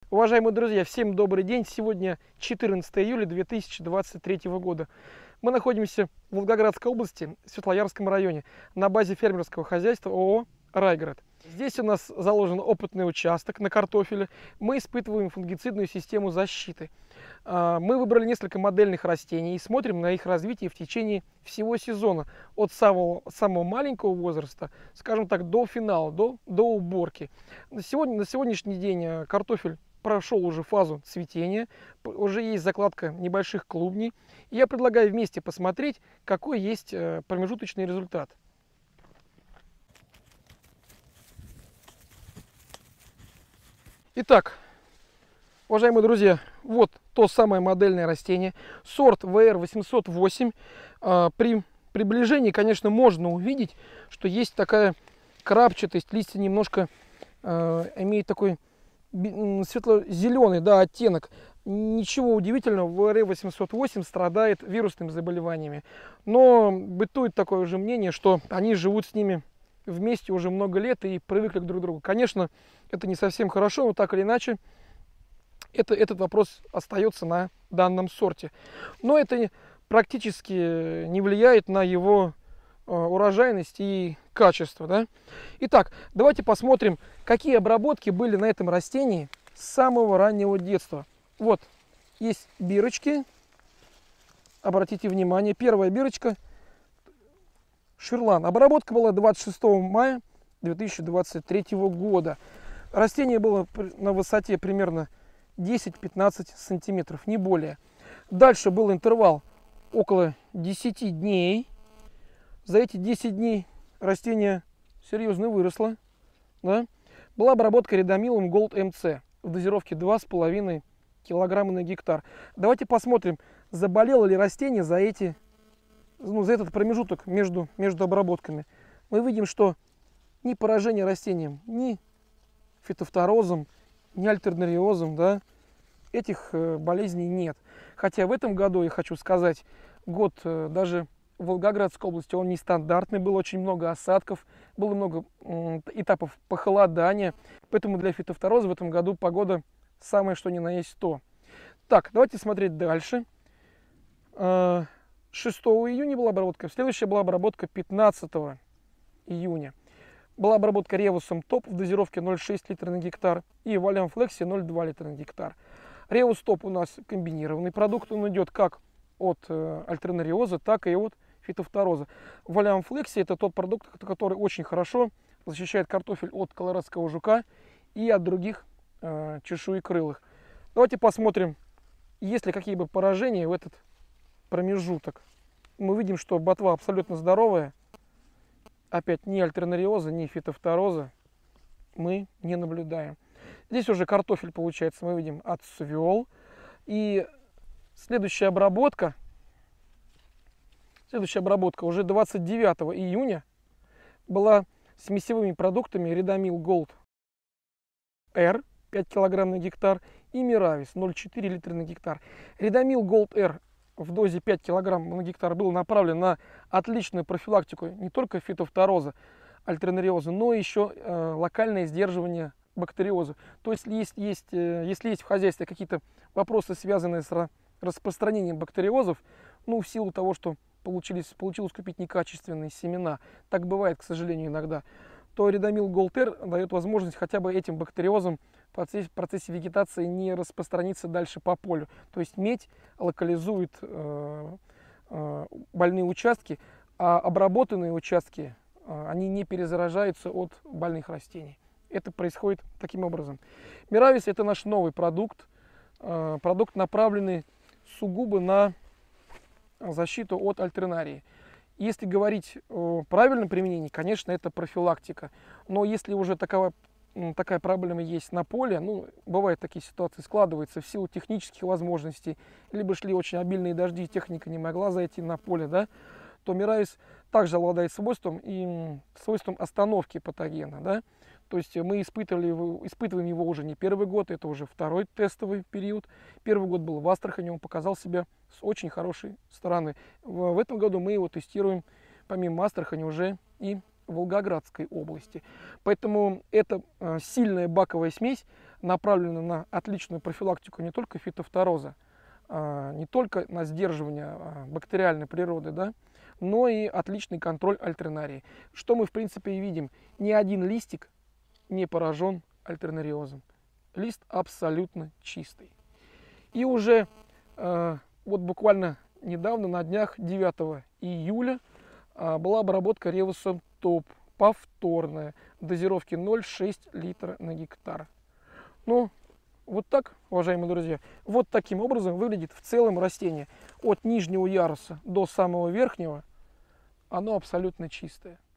Уважаемые друзья, всем добрый день. Сегодня 14 июля 2023 года. Мы находимся в Волгоградской области, в Светлоярском районе, на базе фермерского хозяйства ООО «Райград». Здесь у нас заложен опытный участок на картофеле. Мы испытываем фунгицидную систему защиты. Мы выбрали несколько модельных растений и смотрим на их развитие в течение всего сезона. От самого маленького возраста, скажем так, до финала, до уборки. На сегодняшний день картофель прошел уже фазу цветения, уже есть закладка небольших клубней. И я предлагаю вместе посмотреть, какой есть промежуточный результат. Итак, уважаемые друзья, вот то самое модельное растение, сорт VR808. При приближении, конечно, можно увидеть, что есть такая крапчатость, листья немножко имеют такой светло-зеленый, оттенок. Ничего удивительного, VR808 страдает вирусными заболеваниями. Но бытует такое уже мнение, что они живут с ними вместе уже много лет и привыкли друг к другу. Конечно, это не совсем хорошо, но так или иначе, этот вопрос остается на данном сорте. Но это практически не влияет на его урожайность и качество. Да? Итак, давайте посмотрим, какие обработки были на этом растении с самого раннего детства. Вот, есть бирочки. Обратите внимание, первая бирочка Ширлан. Обработка была 26 мая 2023 года. Растение было на высоте примерно 10-15 сантиметров, не более. Дальше был интервал около 10 дней. За эти 10 дней растение серьезно выросло. Да? Была обработка редомилом Gold MC в дозировке 2,5 килограмма на гектар. Давайте посмотрим, заболело ли растение за этот промежуток между обработками. Мы видим, что ни поражения растением, ни фитофторозом, ни альтернариозом, этих болезней нет. Хотя в этом году, я хочу сказать, год даже в Волгоградской области он нестандартный, было очень много осадков, было много этапов похолодания, поэтому для фитофтороза в этом году погода самое что ни на есть то. Так, давайте смотреть дальше. 6 июня была обработка, следующая была обработка 15 июня. Была обработка Ревусом Топ в дозировке 0,6 литра на гектар и Валиум Флекси 0,2 литра на гектар. Ревус Топ у нас комбинированный продукт, он идет как от альтернариоза, так и от фитофтороза. Валиум Флекси это тот продукт, который очень хорошо защищает картофель от колорадского жука и от других чешуекрылых. Давайте посмотрим, есть ли какие-либо поражения в этот промежуток. Мы видим, что ботва абсолютно здоровая. Опять ни альтернариоза, ни фитофтороза мы не наблюдаем. Здесь уже картофель, получается, мы видим, отцвел. И следующая обработка уже 29 июня была смесевыми продуктами Редомил Gold R 5 кг на гектар и Миравис 0,4 литра на гектар. Редомил Gold R в дозе 5 кг на гектар был направлен на отличную профилактику не только фитофтороза, альтернариоза, но еще локальное сдерживание бактериоза. То есть, если есть в хозяйстве какие-то вопросы, связанные с распространением бактериозов, в силу того, что получилось купить некачественные семена, так бывает, к сожалению, иногда, то Редомил Gold R дает возможность хотя бы этим бактериозам в процессе вегетации не распространиться дальше по полю. То есть медь локализует больные участки, а обработанные участки они не перезаражаются от больных растений. Это происходит таким образом. Миравис это наш новый продукт, направленный сугубо на защиту от альтернарии. Если говорить о правильном применении, конечно, это профилактика. Но если уже такая проблема есть на поле, бывают такие ситуации, складываются в силу технических возможностей, либо шли очень обильные дожди, техника не могла зайти на поле, то Миравис также обладает свойством остановки патогена. То есть мы испытываем его уже не первый год, это уже второй тестовый период. Первый год был в Астрахани, он показал себя с очень хорошей стороны. В этом году мы его тестируем помимо Астрахани уже и Волгоградской области. Поэтому эта сильная баковая смесь, направлена на отличную профилактику не только фитофтороза, не только на сдерживание бактериальной природы, да, но и отличный контроль альтернарии. Что мы в принципе и видим. Ни один листик не поражен альтернариозом. Лист абсолютно чистый. И уже вот буквально недавно, на днях 9 июля, была обработка ревусом топ, повторная, дозировки 0,6 литра на гектар. Ну, вот так, уважаемые друзья, вот таким образом выглядит в целом растение. От нижнего яруса до самого верхнего оно абсолютно чистое.